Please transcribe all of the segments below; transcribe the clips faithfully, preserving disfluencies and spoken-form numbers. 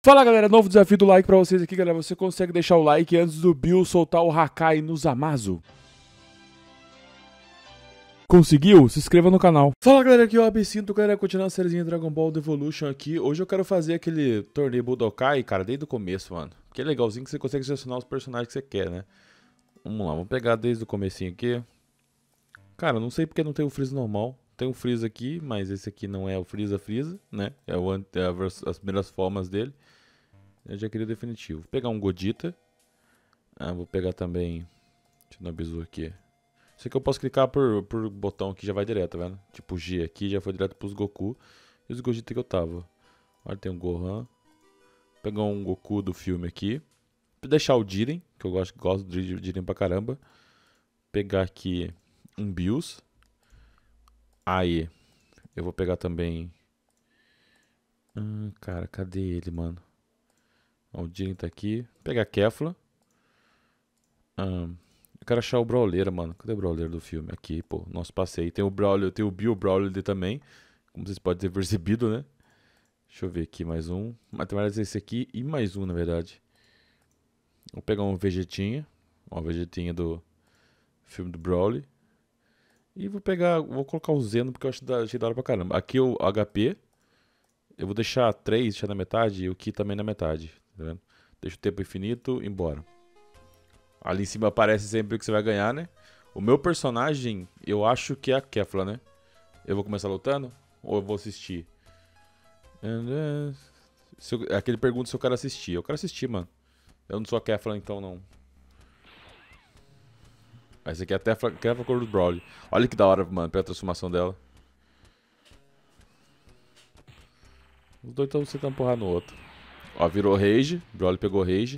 Fala galera, novo desafio do like pra vocês aqui, galera. Você consegue deixar o like antes do Bill soltar o Hakai no Zamasu? Conseguiu? Se inscreva no canal. Fala galera, aqui é o Abecinto, galera, continuando a sériezinha Dragon Ball Evolution aqui. Hoje eu quero fazer aquele torneio Budokai, cara, desde o começo, mano. Que é legalzinho que você consegue selecionar os personagens que você quer, né? Vamos lá, vamos pegar desde o comecinho aqui. Cara, não sei porque não tem o Freeza normal. Tem o Freeza aqui, mas esse aqui não é o Freeza Freeza, né? É, o, é as primeiras formas dele. Eu já queria o definitivo. Vou pegar um Godita. Ah, vou pegar também... Deixa eu dar um bizu aqui. Isso aqui eu posso clicar por, por botão que já vai direto, tá vendo? Tipo G aqui já foi direto pros Goku. E os Gogeta que eu tava. Olha, tem um Gohan. Vou pegar um Goku do filme aqui. Vou deixar o Jiren, que eu gosto, gosto do Jiren pra caramba. Pegar aqui um Bills. Aí, eu vou pegar também... Hum, cara, cadê ele, mano? O Jiren tá aqui. Vou pegar a Kefla. Hum, eu quero achar o Brawleira, mano. Cadê o Brawleira do filme? Aqui, pô. Nosso passeio. Tem o Brawler, tem o Bill Brawler dele também. Como vocês podem ter percebido, né? Deixa eu ver aqui mais um. Mas tem mais esse aqui e mais um, na verdade. Vou pegar um Vegetinha. Uma Vegetinha do filme do Brawler. E vou pegar, vou colocar o Zeno porque eu acho da, achei da hora pra caramba. Aqui o H P. Eu vou deixar três, deixar na metade e o Ki também na metade. Tá vendo? Deixa o tempo infinito e embora. Ali em cima aparece sempre que você vai ganhar, né? O meu personagem, eu acho que é a Kefla, né? Eu vou começar lutando ou eu vou assistir? Se eu, aquele pergunta se eu quero assistir. Eu quero assistir, mano. Eu não sou a Kefla, então não. Essa aqui é a Kefla, Kefla cor do Brawler. Olha que da hora, mano, pela transformação dela. Os dois estão tentando empurrar no outro. Ó, virou Rage. O Brawler pegou Rage.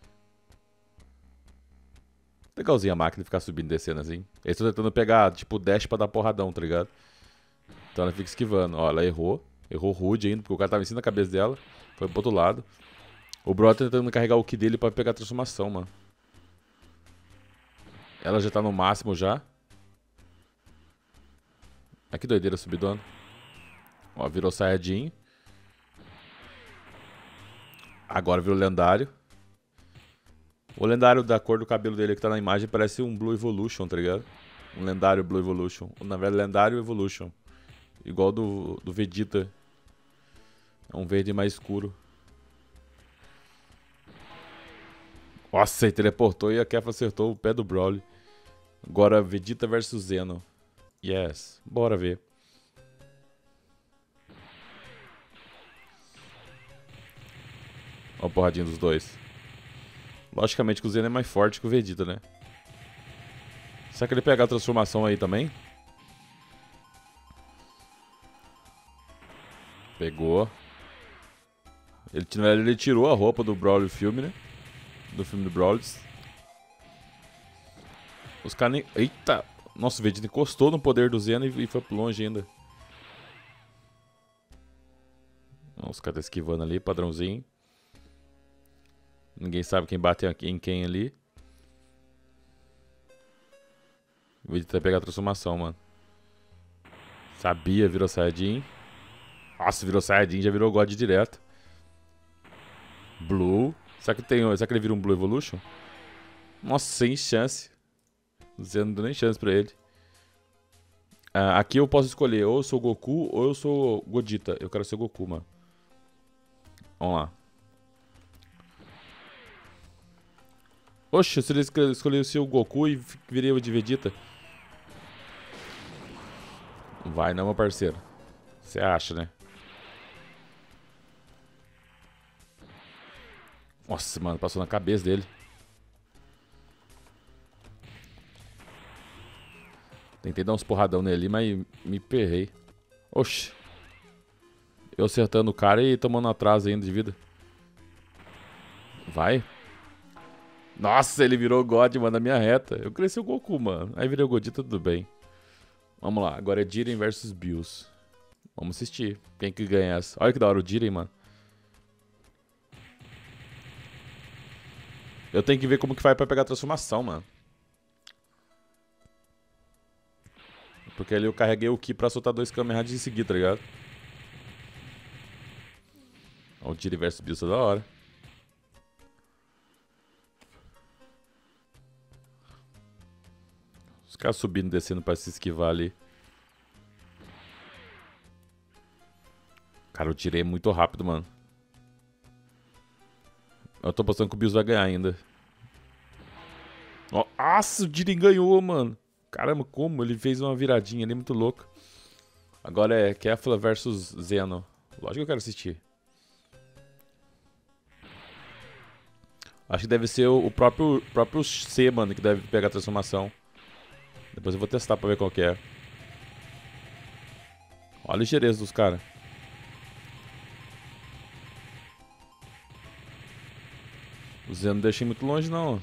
Legalzinho a máquina ficar subindo e descendo assim. Eles estão tentando pegar, tipo, dash pra dar porradão, tá ligado? Então ela fica esquivando. Ó, ela errou. Errou rude ainda, porque o cara tava em cima da cabeça dela. Foi pro outro lado. O Brawler tá tentando carregar o Ki dele pra pegar a transformação, mano. Ela já tá no máximo já. Olha que doideira subidona. Ó, virou Saiyajin. Agora virou lendário. O lendário da cor do cabelo dele que tá na imagem parece um Blue Evolution, tá ligado? Um lendário Blue Evolution. Na verdade, lendário Evolution. Igual do, do Vegeta. É um verde mais escuro. Nossa, ele teleportou e a Kefla acertou o pé do Broly. Agora Vegeta versus Zeno. Yes, bora ver. Ó a porradinha dos dois. Logicamente que o Zeno é mais forte que o Vegeta, né? Será que ele pega a transformação aí também? Pegou. Ele, ele tirou a roupa do Broly filme, né? Do filme do Broly. Os caras nem... Eita! Nossa, o Vegeta encostou no poder do Zeno e foi longe ainda. Os caras tá esquivando ali, padrãozinho. Ninguém sabe quem bate em quem ali. O Vegeta vai pegar a transformação, mano. Sabia, virou Saiyajin. Nossa, virou Saiyajin, já virou God direto. Blue. Será que, tem, será que ele vira um Blue Evolution? Nossa, sem chance. Zeno não deu nem chance pra ele. Ah, aqui eu posso escolher ou eu sou Goku ou eu sou Godita. Eu quero ser Goku, mano. Vamos lá. Oxe, se ele escolheu ser o Goku e virei o de Vegeta. Vai não, meu parceiro. Você acha, né? Nossa, mano, passou na cabeça dele. Tentei dar uns porradão nele, mas me perrei. Oxi. Eu acertando o cara e tomando atraso ainda de vida. Vai. Nossa, ele virou God, mano, na minha reta. Eu cresci o Goku, mano. Aí virei o Godita, tudo bem. Vamos lá, agora é Jiren versus Bills. Vamos assistir. Quem que ganha essa? Olha que da hora o Jiren, mano. Eu tenho que ver como que vai pra pegar a transformação, mano. Porque ali eu carreguei o Ki pra soltar dois Kamehameha em seguida, tá ligado? Ó, o Jiren versus Bills toda hora. Os caras subindo e descendo pra se esquivar ali. Cara, o Jiren é muito rápido, mano. Eu tô apostando que o Bills vai ganhar ainda. Ó, nossa, o Jiren ganhou, mano. Caramba, como? Ele fez uma viradinha ali muito louca. Agora é Kefla versus Zeno. Lógico que eu quero assistir. Acho que deve ser o próprio, próprio C, mano, que deve pegar a transformação. Depois eu vou testar pra ver qual que é. Olha a ligeireza dos caras. O Zeno não deixa ir muito longe, não.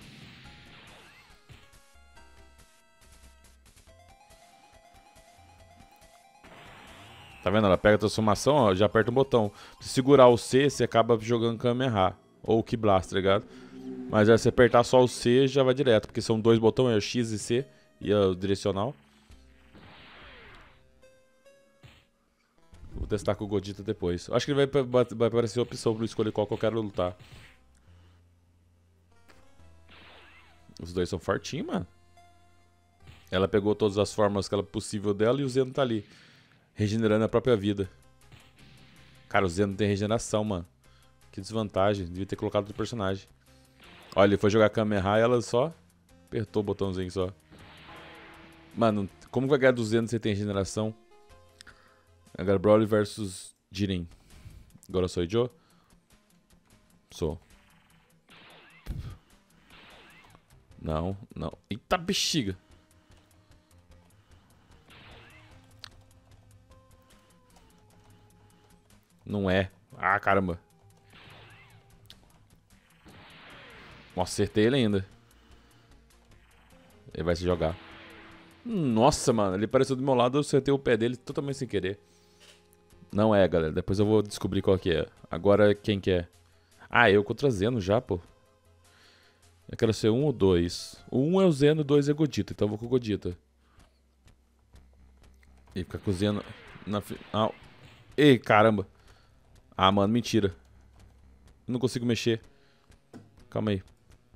Tá vendo? Ela pega a transformação, ó, já aperta um botão. Se segurar o C, você acaba jogando Kamehameha. Ou o Ki Blast, tá ligado? Mas aí, se apertar só o C, já vai direto. Porque são dois botões, é o X e C. E o direcional. Vou testar com o Godita depois. Acho que ele vai, vai aparecer a opção pra eu escolher qual que eu quero lutar. Os dois são fortinhos, mano. Ela pegou todas as formas que ela possível dela e o Zeno tá ali. Regenerando a própria vida. Cara, o Zeno tem regeneração, mano. Que desvantagem. Devia ter colocado outro personagem. Olha, ele foi jogar Kamehameha e ela só apertou o botãozinho só. Mano, como vai ganhar do Zeno se ele tem regeneração? Agora Broly versus Jiren. Agora sou Joe? Sou. Não, não. Eita bexiga. Não é. Ah, caramba. Nossa, acertei ele ainda. Ele vai se jogar. Nossa, mano. Ele apareceu do meu lado, eu acertei o pé dele totalmente sem querer. Não é, galera. Depois eu vou descobrir qual que é. Agora, quem que é? Ah, eu contra Zeno já, pô. Eu quero ser um ou dois. O um é o Zeno, o dois é o Godita. Então eu vou com o Godita. E ficar com o Zeno na final. Ei, caramba. Ah, mano, mentira. Eu não consigo mexer. Calma aí.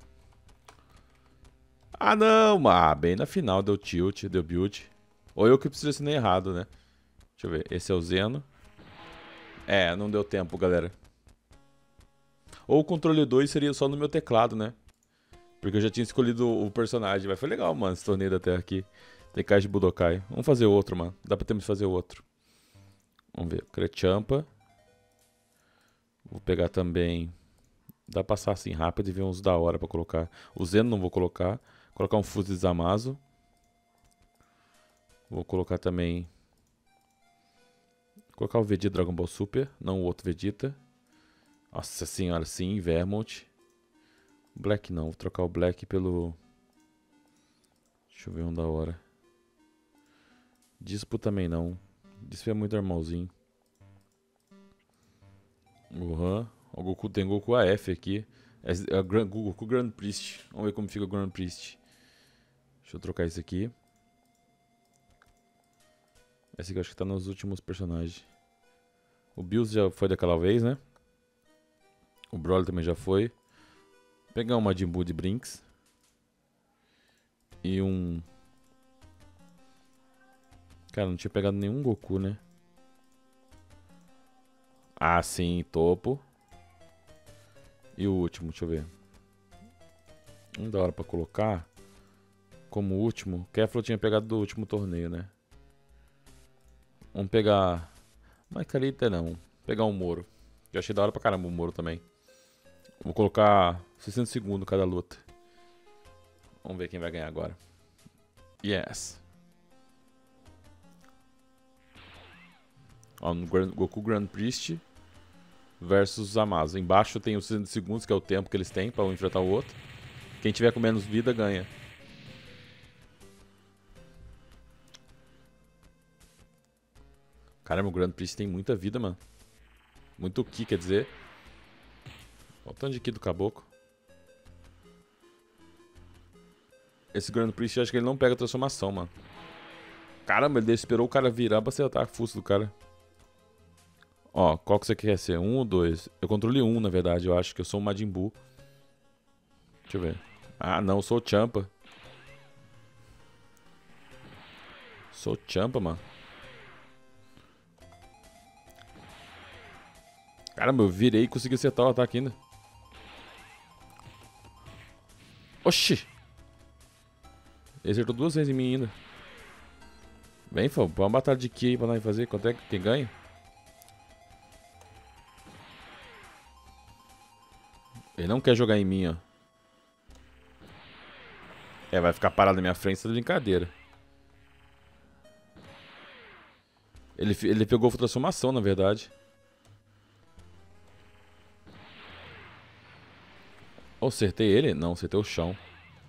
Ah, não. Ah, bem na final deu tilt, deu build. Ou eu que preciso assinar errado, né? Deixa eu ver. Esse é o Zeno. É, não deu tempo, galera. Ou o controle dois seria só no meu teclado, né? Porque eu já tinha escolhido o personagem. Mas foi legal, mano, esse torneio da Terra aqui. Tenkaichi Budokai. Vamos fazer outro, mano. Dá pra termos fazer outro. Vamos ver. Krechampa. Vou pegar também... Dá pra passar assim rápido e ver uns da hora pra colocar. O Zeno não vou colocar. Vou colocar um Fuse de Zamasu. Vou colocar também... Vou colocar o Vegeta Dragon Ball Super. Não o outro Vegeta. Nossa senhora, sim, Vermont. Black não, vou trocar o Black pelo... Deixa eu ver um da hora. Dispo também não. Dispo é muito normalzinho. Uhum. O Goku tem Goku A F aqui. É o Goku Grand Priest. Vamos ver como fica o Grand Priest. Deixa eu trocar esse aqui. Esse aqui eu acho que tá nos últimos personagens. O Bills já foi daquela vez, né? O Broly também já foi. Vou pegar um Majin Buu de Brinks. E um... Cara, não tinha pegado nenhum Goku, né? Ah, sim, topo. E o último, deixa eu ver. Um da hora pra colocar. Como último. Kefla eu tinha pegado do último torneio, né? Vamos pegar... Macarita não. Vou pegar um Moro. Eu achei da hora pra caramba o Moro também. Vou colocar sessenta segundos cada luta. Vamos ver quem vai ganhar agora. Yes. Ó, no Goku Grand Priest versus Zamasu. Embaixo tem os sessenta segundos, que é o tempo que eles têm pra um enfrentar o outro. Quem tiver com menos vida ganha. Caramba, o Grand Priest tem muita vida, mano. Muito Ki, quer dizer. Olha o tanto de Ki do caboclo. Esse Grand Priest, eu acho que ele não pega a transformação, mano. Caramba, ele esperou o cara virar pra acertar a fuça do cara. Ó, qual que você quer ser? Um ou dois? Eu controle um, na verdade. Eu acho que eu sou um Majin Buu. Deixa eu ver. Ah, não. Eu sou o Champa. Sou o Champa, mano. Caramba, eu virei e consegui acertar o ataque ainda. Oxi! Ele acertou duas vezes em mim ainda. Vem, Fão. Põe uma batalha de Ki aí pra nós fazer. Quanto é que quem ganha? Ele não quer jogar em mim, ó. É, vai ficar parado na minha frente, essa brincadeira. Ele, ele pegou a transformação, na verdade. Oh, acertei ele? Não, acertei o chão.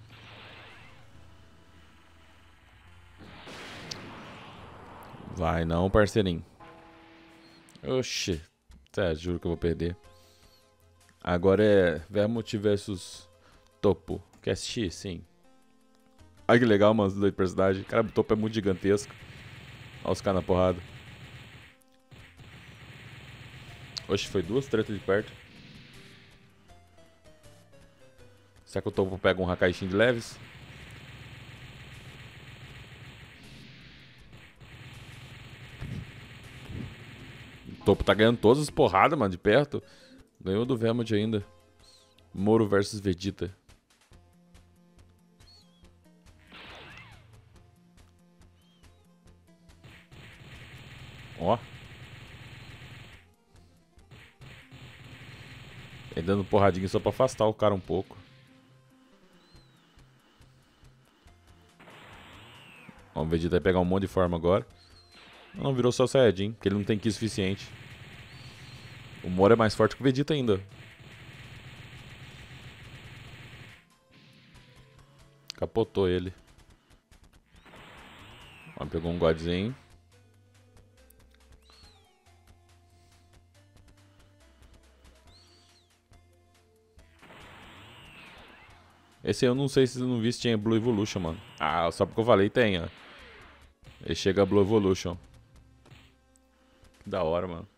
Vai não, parceirinho. Oxi. Sério, juro que eu vou perder. Agora é Vermouth versus Topo. Quer assistir? Sim. Ai que legal, mano, da personagem. Cara, o Topo é muito gigantesco. Olha os caras na porrada. Oxe, foi duas tretas de perto. Será que o Topo pega um Hakaishin de leves? O Topo tá ganhando todas as porradas, mano, de perto. Ganhou do Vermouth ainda. Moro versus Vegeta. Ó. Ele dando porradinha só pra afastar o cara um pouco. Ó, o Vegeta vai pegar um monte de forma agora. Não, virou só Saiyajin, porque ele não tem Ki suficiente. O Moro é mais forte que o Vegeta ainda. Capotou ele. Ó, pegou um Godzinho. Esse eu não sei se eu não vi se tinha Blue Evolution, mano. Ah, só porque eu falei tem, ó. Ele chega a Blue Evolution. Que da hora, mano.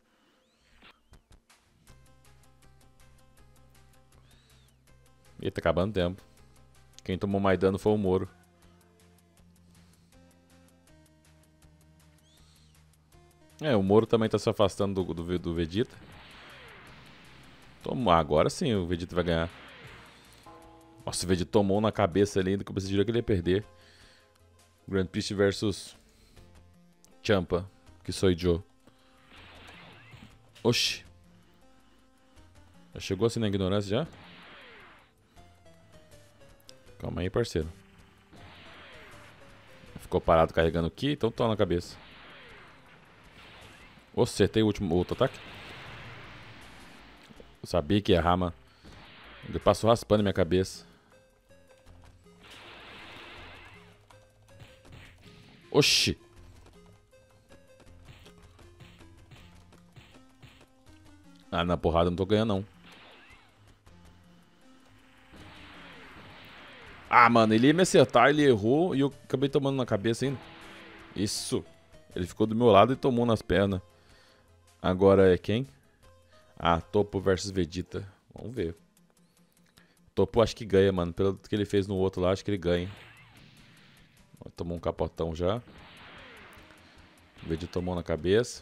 Ih, tá acabando o tempo. Quem tomou mais dano foi o Moro. É, o Moro também tá se afastando do, do, do Vegeta. Tomou, agora sim o Vegeta vai ganhar. Nossa, o Vegeta tomou na cabeça ali, ainda que eu pensei que ele ia perder. Grand Beast versus Champa, que sou Joe. Oxi. Já chegou assim na ignorância já? Calma aí, parceiro. Ficou parado carregando aqui, então toma na cabeça. Oh, acertei o último outro ataque. Eu sabia que ia errar, mano. Ele passou raspando minha cabeça. Oxi. Ah, na porrada não tô ganhando, não. Ah, mano, ele ia me acertar, ele errou e eu acabei tomando na cabeça ainda. Isso. Ele ficou do meu lado e tomou nas pernas. Agora é quem? Ah, Topo versus Vegeta. Vamos ver. Topo acho que ganha, mano. Pelo que ele fez no outro lá, acho que ele ganha. Tomou um capotão já. O Vegeta tomou na cabeça.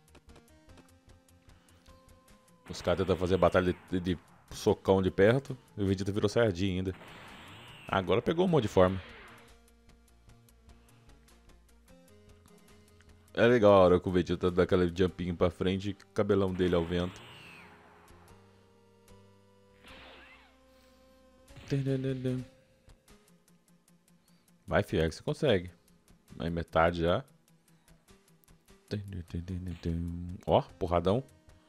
Os caras tentam fazer a batalha de, de, de socão de perto. E o Vegeta virou Saiyajin ainda. Agora pegou um monte de forma. É legal a hora que o Vegeta dá aquele jumpinho pra frente e o cabelão dele ao vento. Vai, filho, é que você consegue. Aí metade já. Ó, porradão.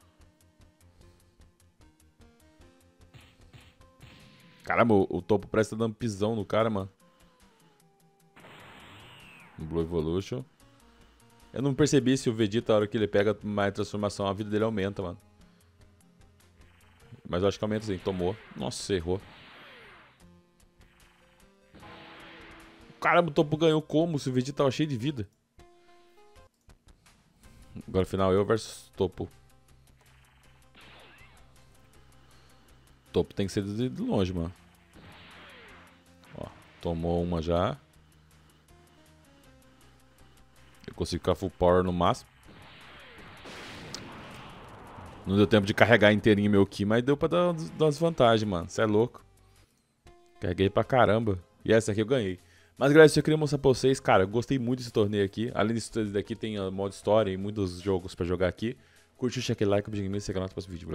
Caramba, o, o Topo parece que tá dando pisão no cara, mano. Blue Evolution. Eu não percebi se o Vegeta, a hora que ele pega mais transformação, a vida dele aumenta, mano. Mas eu acho que aumenta sim, tomou. Nossa, errou. Caramba, o Topo ganhou como? Se o Vegeta tava cheio de vida. Agora final eu versus Topo. topo tem que ser de longe, mano. Ó, tomou uma já. Eu consigo ficar full power no máximo. Não deu tempo de carregar inteirinho meu Ki, mas deu pra dar umas vantagens, mano. Cê é louco. Carreguei pra caramba. E essa aqui eu ganhei. Mas, galera, eu queria mostrar pra vocês, cara, eu gostei muito desse torneio aqui. Além disso daqui, tem a modo história e muitos jogos pra jogar aqui. Curte, cheque like, objeto, e se canal no próximo vídeo.